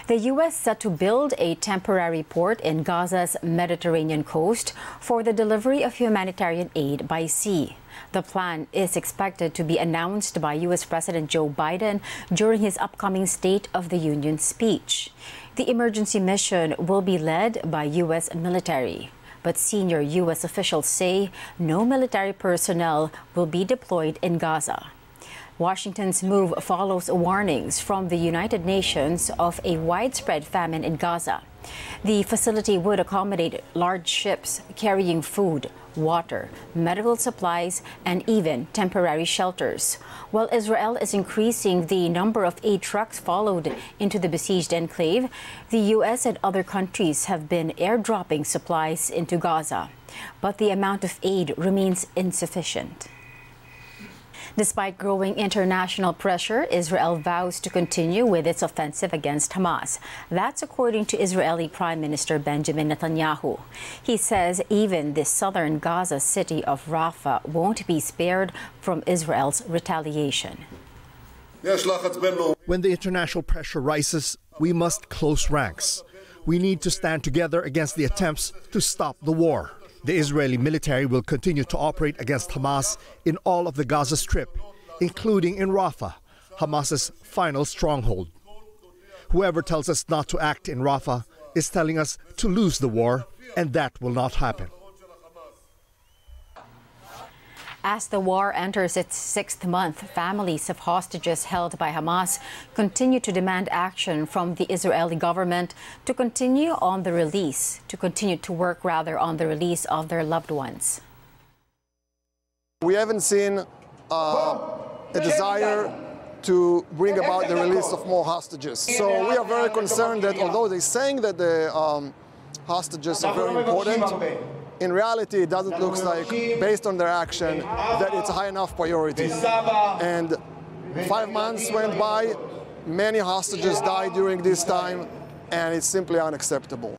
The U.S. set to build a temporary port in Gaza's Mediterranean coast for the delivery of humanitarian aid by sea. The plan is expected to be announced by U.S. President Joe Biden during his upcoming State of the Union speech. The emergency mission will be led by U.S. military, but senior U.S. officials say no military personnel will be deployed in Gaza. Washington's move follows warnings from the United Nations of a widespread famine in Gaza. The facility would accommodate large ships carrying food, water, medical supplies, and even temporary shelters. While Israel is increasing the number of aid trucks followed into the besieged enclave, the U.S. and other countries have been airdropping supplies into Gaza. But the amount of aid remains insufficient. Despite growing international pressure, Israel vows to continue with its offensive against Hamas. That's according to Israeli Prime Minister Benjamin Netanyahu. He says even the southern Gaza city of Rafah won't be spared from Israel's retaliation. When the international pressure rises, we must close ranks. We need to stand together against the attempts to stop the war. The Israeli military will continue to operate against Hamas in all of the Gaza Strip, including in Rafah, Hamas's final stronghold. Whoever tells us not to act in Rafah is telling us to lose the war, and that will not happen. As the war enters its sixth month, families of hostages held by Hamas continue to demand action from the Israeli government to continue to work on the release of their loved ones. We haven't seen a desire to bring about the release of more hostages. So we are very concerned that although they're saying that the hostages are very important, in reality, it doesn't look like, based on their action, that it's a high enough priority. And 5 months went by, many hostages died during this time, and it's simply unacceptable.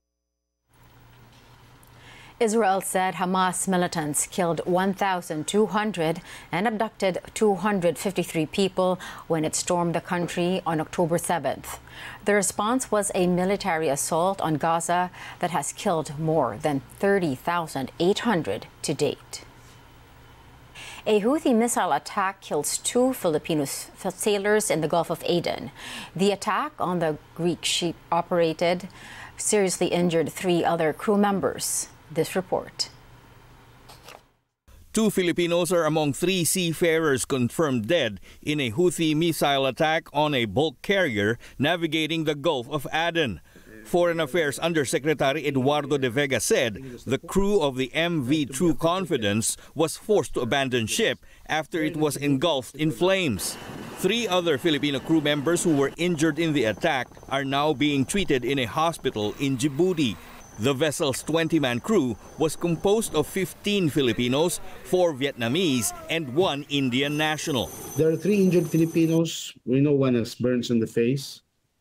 Israel said Hamas militants killed 1,200 and abducted 253 people when it stormed the country on October 7th. The response was a military assault on Gaza that has killed more than 30,800 to date. A Houthi missile attack kills 2 Filipino sailors in the Gulf of Aden. The attack on the Greek ship operated seriously injured 3 other crew members. This report. 2 Filipinos are among 3 seafarers confirmed dead in a Houthi missile attack on a bulk carrier navigating the Gulf of Aden. Foreign Affairs Undersecretary Eduardo de Vega said the crew of the MV True Confidence was forced to abandon ship after it was engulfed in flames. 3 other Filipino crew members who were injured in the attack are now being treated in a hospital in Djibouti. The vessel's 20-man crew was composed of 15 Filipinos, 4 Vietnamese, and 1 Indian national. There are 3 injured Filipinos. We know one has burns on the face.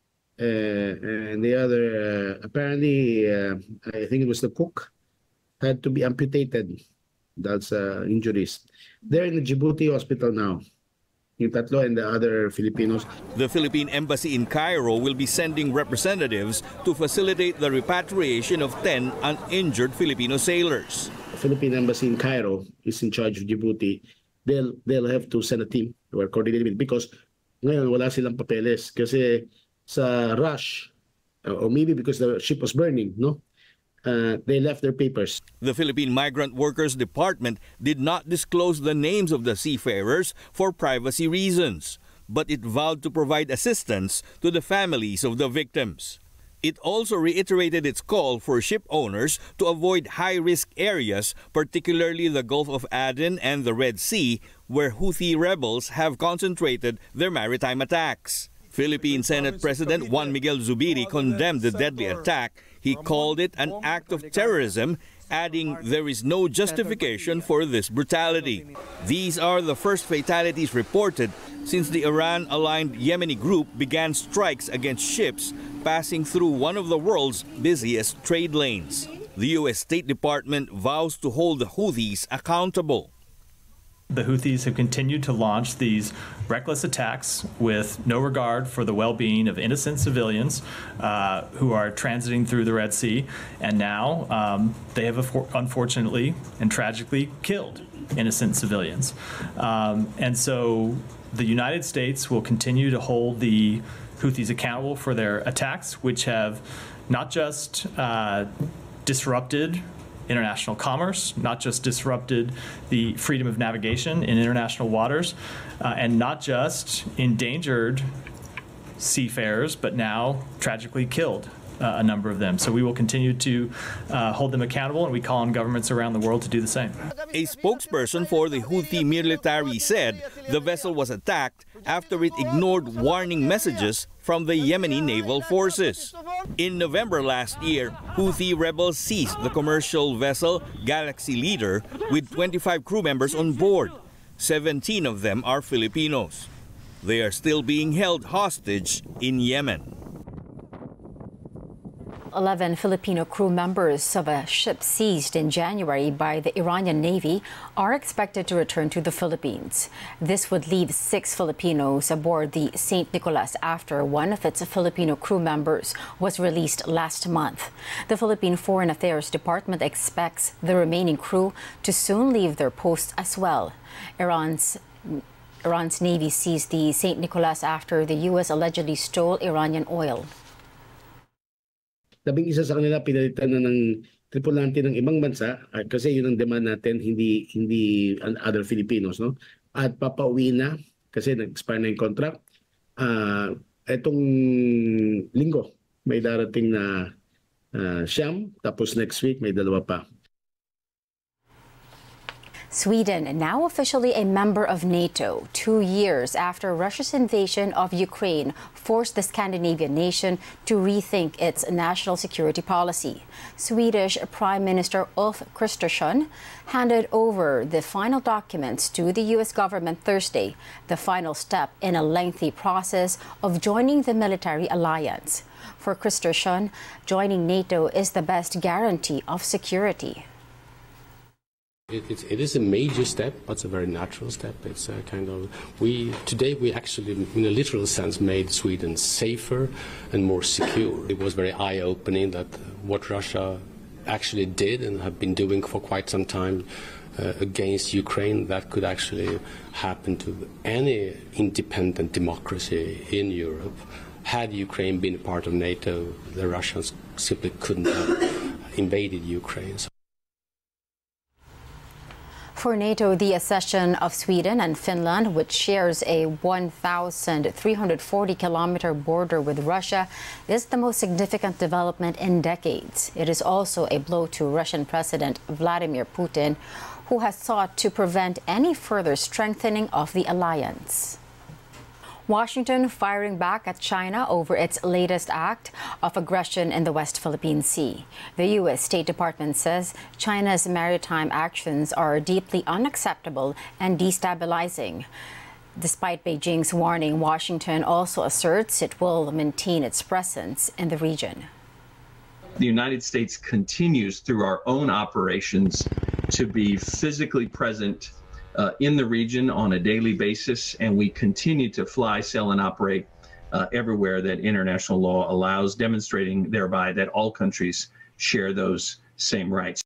And the other, apparently, I think it was the cook, had to be amputated. That's injuries. They're in the Djibouti hospital now. Yung tatlo and the other Filipinos. The Philippine Embassy in Cairo will be sending representatives to facilitate the repatriation of 10 uninjured Filipino sailors. The Philippine Embassy in Cairo is in charge of Djibouti. They'll have to send a team who are coordinated because ngayon wala silang papeles kasi sa rush or maybe because the ship was burning, no? They left their papers. The Philippine Migrant Workers Department did not disclose the names of the seafarers for privacy reasons, but it vowed to provide assistance to the families of the victims. It also reiterated its call for ship owners to avoid high-risk areas, particularly the Gulf of Aden and the Red Sea, where Houthi rebels have concentrated their maritime attacks. Philippine Senate President Juan Miguel Zubiri condemned the deadly attack. He called it an act of terrorism, adding there is no justification for this brutality. These are the first fatalities reported since the Iran-aligned Yemeni group began strikes against ships passing through one of the world's busiest trade lanes. The U.S. State Department vows to hold the Houthis accountable. the Houthis have continued to launch these reckless attacks with no regard for the well-being of innocent civilians who are transiting through the Red Sea. And now they have unfortunately and tragically killed innocent civilians. And so the United States will continue to hold the Houthis accountable for their attacks, which have not just disrupted international commerce, not just disrupted the freedom of navigation in international waters, and not just endangered seafarers, but now tragically killed a number of them. So we will continue to hold them accountable, and we call on governments around the world to do the same. A spokesperson for the Houthi military said the vessel was attacked after it ignored warning messages from the Yemeni naval forces. In November last year, Houthi rebels seized the commercial vessel Galaxy Leader with 25 crew members on board. 17 of them are Filipinos. They are still being held hostage in Yemen. 11 Filipino crew members of a ship seized in January by the Iranian Navy are expected to return to the Philippines. This would leave 6 Filipinos aboard the St. Nicolas after one of its Filipino crew members was released last month. The Philippine Foreign Affairs Department expects the remaining crew to soon leave their posts as well. Iran's Navy seized the St. Nicolas after the U.S. allegedly stole Iranian oil. Labing isa sa kanila pinalitan na ng tripulante ng ibang bansa kasi yun ang demand natin, hindi other Filipinos, no? At papauwi na kasi nag-expire na yung contract. Etong linggo may darating na siyam, tapos next week may 2 pa. Sweden, now officially a member of NATO, 2 years after Russia's invasion of Ukraine forced the Scandinavian nation to rethink its national security policy. Swedish Prime Minister Ulf Kristersson handed over the final documents to the U.S. government Thursday, the final step in a lengthy process of joining the military alliance. For Kristersson, joining NATO is the best guarantee of security. It is a major step, but it's a very natural step. It's a kind of today we actually, in a literal sense, made Sweden safer and more secure. It was very eye-opening that what Russia actually did and have been doing for quite some time against Ukraine, that could actually happen to any independent democracy in Europe. Had Ukraine been a part of NATO, the Russians simply couldn't have invaded Ukraine. For NATO, the accession of Sweden and Finland, which shares a 1,340-kilometer border with Russia, is the most significant development in decades. It is also a blow to Russian President Vladimir Putin, who has sought to prevent any further strengthening of the alliance. Washington firing back at China over its latest act of aggression in the West Philippine Sea. The U.S. State Department says China's maritime actions are deeply unacceptable and destabilizing. Despite Beijing's warning, Washington also asserts it will maintain its presence in the region. The United States continues through our own operations to be physically present in the region on a daily basis, and we continue to fly, sell, and operate everywhere that international law allows, demonstrating thereby that all countries share those same rights.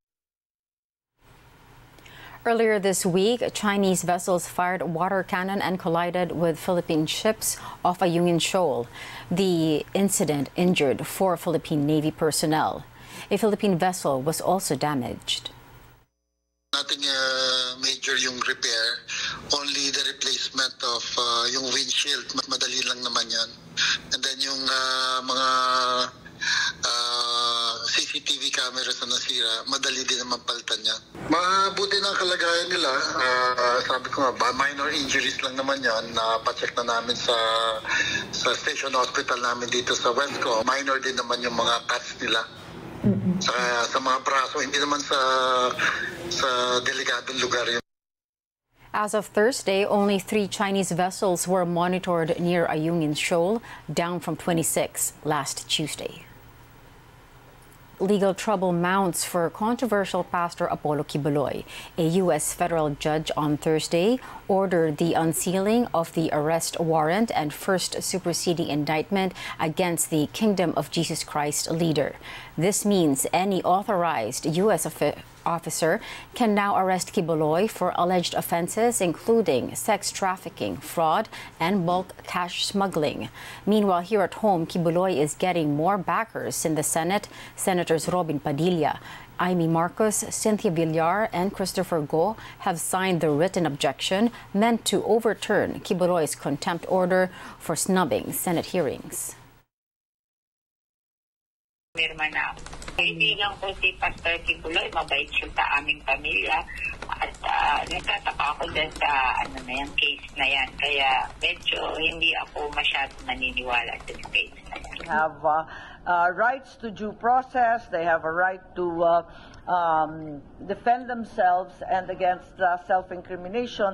Earlier this week, Chinese vessels fired water cannon and collided with Philippine ships off Ayungin Shoal. The incident injured 4 Philippine Navy personnel. A Philippine vessel was also damaged. Nothing major yung repair, only the replacement of yung windshield, madali lang naman yan. And then yung mga CCTV cameras na nasira, madali din naman palitan yan. Mabuti na kalagayan nila, sabi ko nga, minor injuries lang naman yan, pa-check na namin sa station hospital namin dito sa Westco. Minor din naman yung mga cuts nila. Sa mga braso, hindi naman sa delikadong lugar yun. As of Thursday, only 3 Chinese vessels were monitored near Ayungin Shoal, down from 26 last Tuesday. legal trouble mounts for controversial Pastor Apollo Quiboloy. A U.S. federal judge on Thursday ordered the unsealing of the arrest warrant and first superseding indictment against the Kingdom of Jesus Christ leader. This means any authorized U.S. officer can now arrest Quiboloy for alleged offenses including sex trafficking, fraud, and bulk cash smuggling. Meanwhile, here at home, Quiboloy is getting more backers in the Senate. Senators Robin Padilla, Amy Marcos, Cynthia Villar, and Christopher Go have signed the written objection meant to overturn Quiboloy's contempt order for snubbing Senate hearings. Pirma na. Hindi lang po si Pastor Quiboloy, mabait siya sa aming pamilya at nagtataka ako din sa yung case na yan. Kaya medyo hindi ako masyado naniniwala sa case na yan. They have rights to due process, they have a right to defend themselves and against self-incrimination.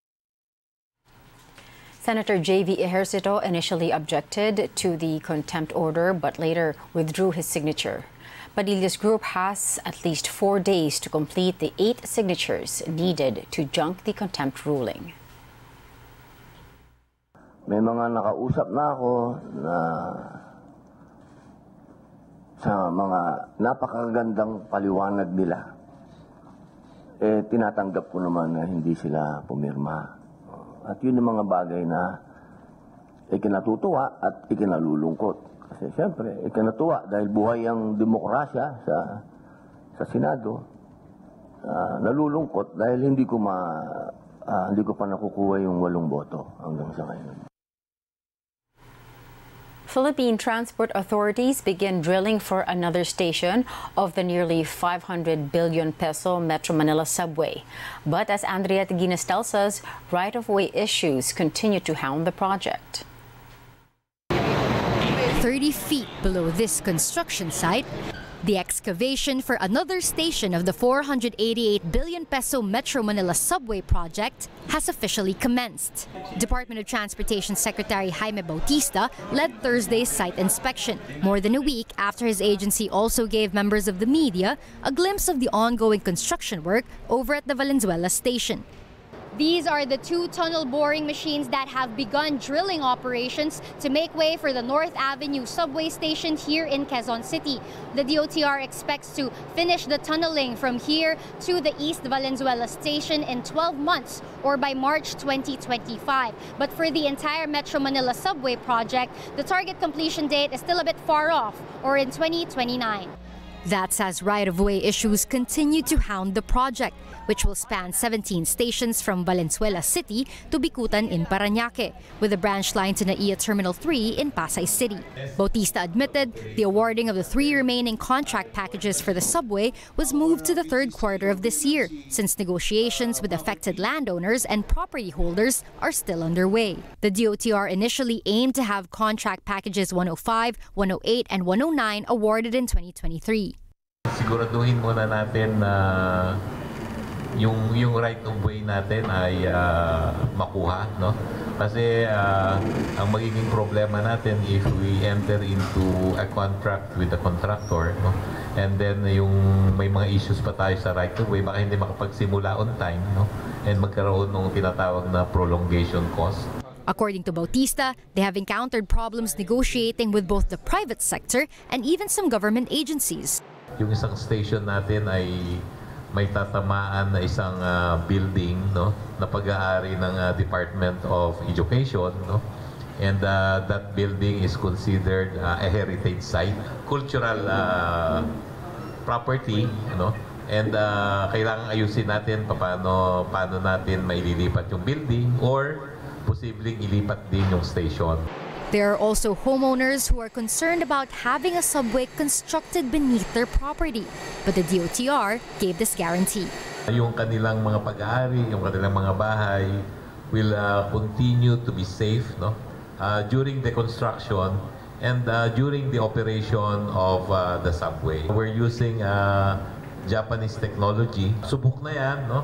Senator J.V. Ejercito initially objected to the contempt order but later withdrew his signature. Padilla's group has at least 4 days to complete the 8 signatures needed to junk the contempt ruling. May mga nakausap na ako na sa mga napakagandang paliwanag nila. Tinatanggap ko naman na hindi sila pumirma. At yun yung mga bagay na ikinatutuwa at ikinalulungkot. Kasi siyempre, ikinatuwa dahil buhay ang demokrasya sa Senado. Nalulungkot dahil hindi ko pa nakukuha yung 8 boto hanggang sa ngayon. Philippine transport authorities begin drilling for another station of the nearly 500 billion peso Metro Manila subway. But as Andrea Tiguines tells us, right-of-way issues continue to hound the project. 30 feet below this construction site, the excavation for another station of the 488 billion peso Metro Manila subway project has officially commenced. Department of Transportation Secretary Jaime Bautista led Thursday's site inspection, more than a week after his agency also gave members of the media a glimpse of the ongoing construction work over at the Valenzuela station. These are the 2 tunnel boring machines that have begun drilling operations to make way for the North Avenue subway station here in Quezon City. The DOTR expects to finish the tunneling from here to the East Valenzuela station in 12 months or by March 2025. But for the entire Metro Manila subway project, the target completion date is still a bit far off, or in 2029. That's as right-of-way issues continue to hound the project, which will span 17 stations from Valenzuela City to Bicutan in Parañaque, with a branch line to NAIA Terminal 3 in Pasay City. Bautista admitted the awarding of the 3 remaining contract packages for the subway was moved to the 3rd quarter of this year, since negotiations with affected landowners and property holders are still underway. The DOTR initially aimed to have contract packages 105, 108, and 109 awarded in 2023. Siguraduhin muna natin na yung right of way natin ay makuha, no? Kasi ang magiging problema natin if we enter into a contract with the contractor, no? And then yung may mga issues pa tayo sa right of way, baka hindi makapagsimula on time, no? And magkaroon ng tinatawag na prolongation cost. According to Bautista, they have encountered problems negotiating with both the private sector and even some government agencies. Yung isang station natin ay may tatamaan na isang building, no, na pag-aari ng Department of Education, no, and that building is considered a heritage site, cultural property, no, and kailangan ayusin natin paano natin maililipat yung building or posibleng ilipat din yung station. There are also homeowners who are concerned about having a subway constructed beneath their property, but the DOTR gave this guarantee. Yung kanilang mga pag-aari, yung kanilang mga bahay will continue to be safe, no? During the construction and during the operation of the subway. We're using Japanese technology. Subok na yan, no?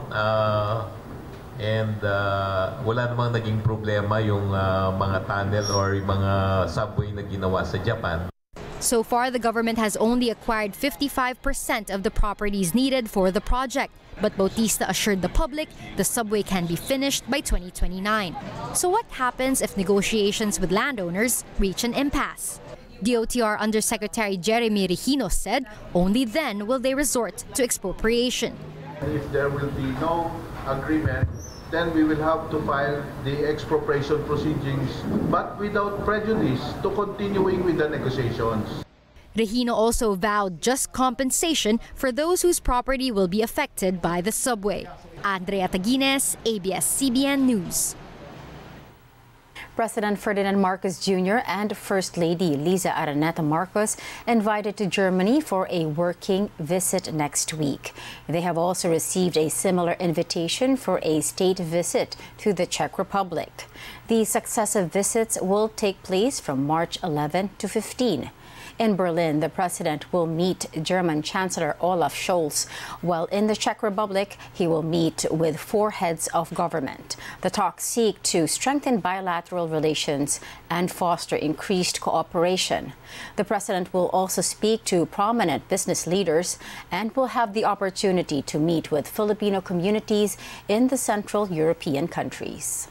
And wala namang naging problema yung mga tunnel or yung mga subway na ginawa sa Japan. So far, the government has only acquired 55% of the properties needed for the project. But Bautista assured the public the subway can be finished by 2029. So what happens if negotiations with landowners reach an impasse? DOTR Undersecretary Jeremy Regino said only then will they resort to expropriation. If there will be no agreement, then we will have to file the expropriation proceedings, but without prejudice to continuing with the negotiations. Regino also vowed just compensation for those whose property will be affected by the subway. Andrea Taguines, ABS-CBN News. President Ferdinand Marcos Jr. and First Lady Liza Araneta Marcos invited to Germany for a working visit next week. They have also received a similar invitation for a state visit to the Czech Republic. The successive visits will take place from March 11 to 15. In Berlin, the president will meet German Chancellor Olaf Scholz, while in the Czech Republic, he will meet with 4 heads of government. The talks seek to strengthen bilateral relations and foster increased cooperation. The president will also speak to prominent business leaders and will have the opportunity to meet with Filipino communities in the Central European countries.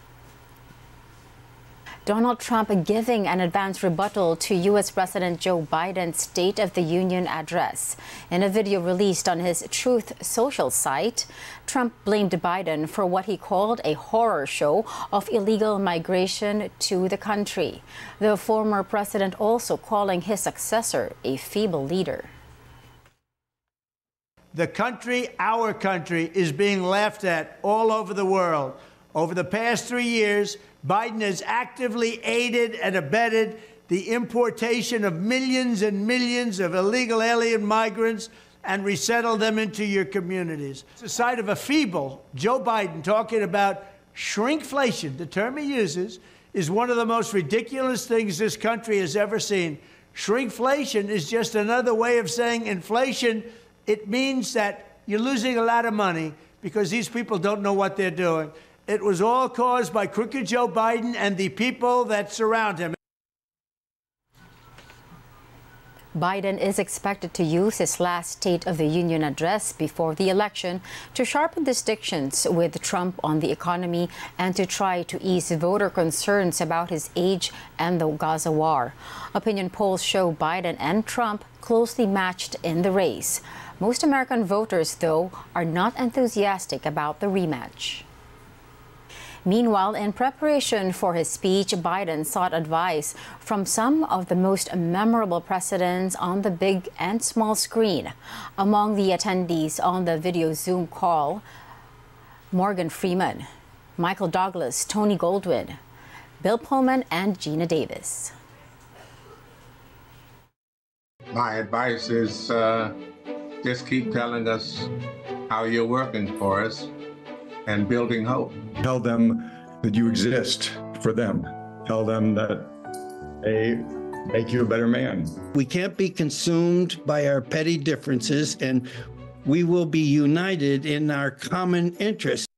Donald Trump giving an advance rebuttal to U.S. President Joe Biden's State of the Union address. In a video released on his Truth Social site, Trump blamed Biden for what he called a horror show of illegal migration to the country. The former president also calling his successor a feeble leader. The country, our country, is being laughed at all over the world. Over the past 3 years, Biden has actively aided and abetted the importation of millions and millions of illegal alien migrants and resettled them into your communities. It's the sight of a feeble Joe Biden talking about shrinkflation, the term he uses, is one of the most ridiculous things this country has ever seen. Shrinkflation is just another way of saying inflation. It means that you're losing a lot of money because these people don't know what they're doing. It was all caused by crooked Joe Biden and the people that surround him. Biden is expected to use his last State of the Union address before the election to sharpen distinctions with Trump on the economy and to try to ease voter concerns about his age and the Gaza war. Opinion polls show Biden and Trump closely matched in the race. Most American voters, though, are not enthusiastic about the rematch. Meanwhile, in preparation for his speech, Biden sought advice from some of the most memorable presidents on the big and small screen. Among the attendees on the video Zoom call, Morgan Freeman, Michael Douglas, Tony Goldwyn, Bill Pullman, and Gina Davis. My advice is just keep telling us how you're working for us and building hope. Tell them that you exist for them. Tell them that they make you a better man. We can't be consumed by our petty differences, and we will be united in our common interests.